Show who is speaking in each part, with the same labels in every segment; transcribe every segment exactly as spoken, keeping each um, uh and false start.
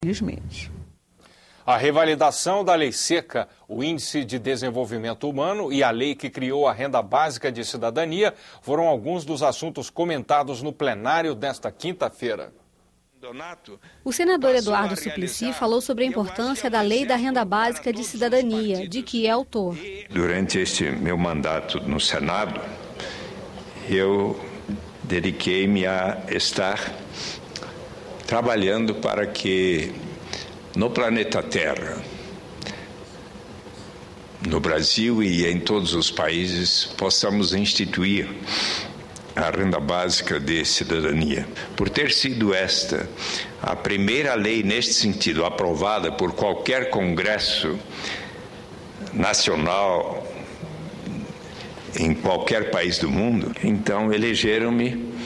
Speaker 1: Infelizmente.
Speaker 2: A revalidação da Lei Seca, o Índice de Desenvolvimento Humano e a lei que criou a Renda Básica de Cidadania foram alguns dos assuntos comentados no plenário desta quinta-feira.
Speaker 3: O senador Eduardo Suplicy falou sobre a importância da Lei da Renda Básica de Cidadania, de que é autor.
Speaker 4: Durante este meu mandato no Senado, eu dediquei-me a estar trabalhando para que no planeta Terra, no Brasil e em todos os países, possamos instituir a renda básica de cidadania. Por ter sido esta a primeira lei neste sentido aprovada por qualquer congresso nacional em qualquer país do mundo, então elegeram-me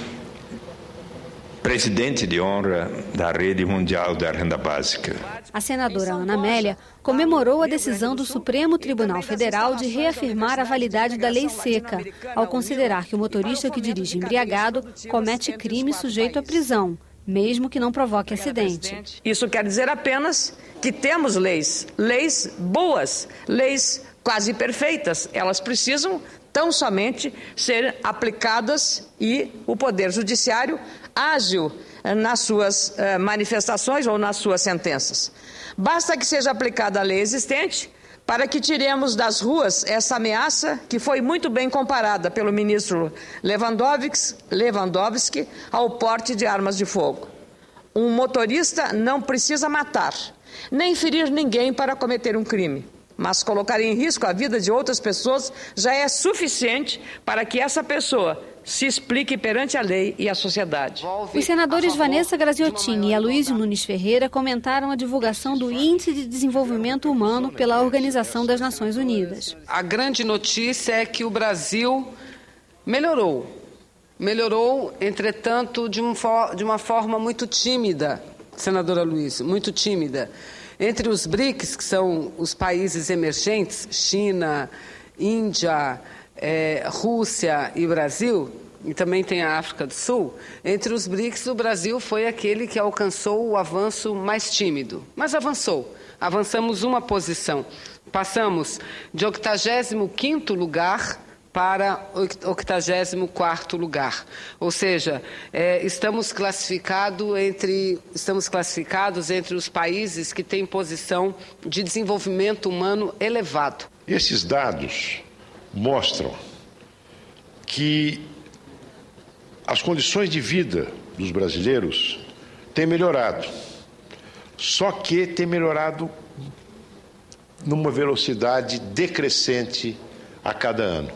Speaker 4: presidente de honra da Rede Mundial da Renda Básica.
Speaker 3: A senadora Ana Amélia comemorou a decisão do Supremo Tribunal Federal de reafirmar a validade da Lei Seca, ao considerar que o motorista que dirige embriagado comete crime sujeito à prisão, mesmo que não provoque acidente.
Speaker 1: Isso quer dizer apenas que temos leis, leis boas, leis quase perfeitas. Elas precisam tão somente ser aplicadas e o Poder Judiciário ágil nas suas uh, manifestações ou nas suas sentenças. Basta que seja aplicada a lei existente para que tiremos das ruas essa ameaça que foi muito bem comparada pelo ministro Lewandowski, Lewandowski ao porte de armas de fogo. Um motorista não precisa matar, nem ferir ninguém para cometer um crime. Mas colocar em risco a vida de outras pessoas já é suficiente para que essa pessoa se explique perante a lei e a sociedade.
Speaker 3: Os senadores Vanessa Graziotin e Aloysio Nunes Ferreira comentaram a divulgação do Índice de Desenvolvimento Humano pela Organização das Nações Unidas.
Speaker 5: A grande notícia é que o Brasil melhorou. Melhorou, entretanto, de, um for- de uma forma muito tímida, senadora Aloysio, muito tímida. Entre os BRICS, que são os países emergentes, China, Índia, é, Rússia e Brasil, e também tem a África do Sul, entre os BRICS o Brasil foi aquele que alcançou o avanço mais tímido. Mas avançou, avançamos uma posição. Passamos de octagésimo quinto lugar para octagésimo quarto lugar. Ou seja, é, estamos, classificado entre, estamos classificados entre os países que têm posição de desenvolvimento humano elevado.
Speaker 6: Esses dados mostram que as condições de vida dos brasileiros têm melhorado, só que têm melhorado numa velocidade decrescente a cada ano.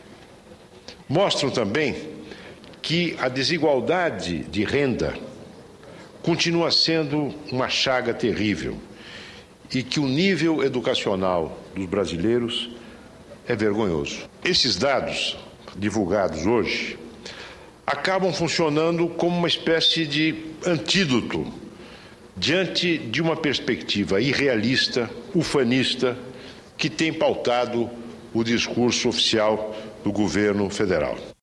Speaker 6: Mostram também que a desigualdade de renda continua sendo uma chaga terrível e que o nível educacional dos brasileiros é vergonhoso. Esses dados divulgados hoje acabam funcionando como uma espécie de antídoto diante de uma perspectiva irrealista, ufanista, que tem pautado o discurso oficial do governo federal.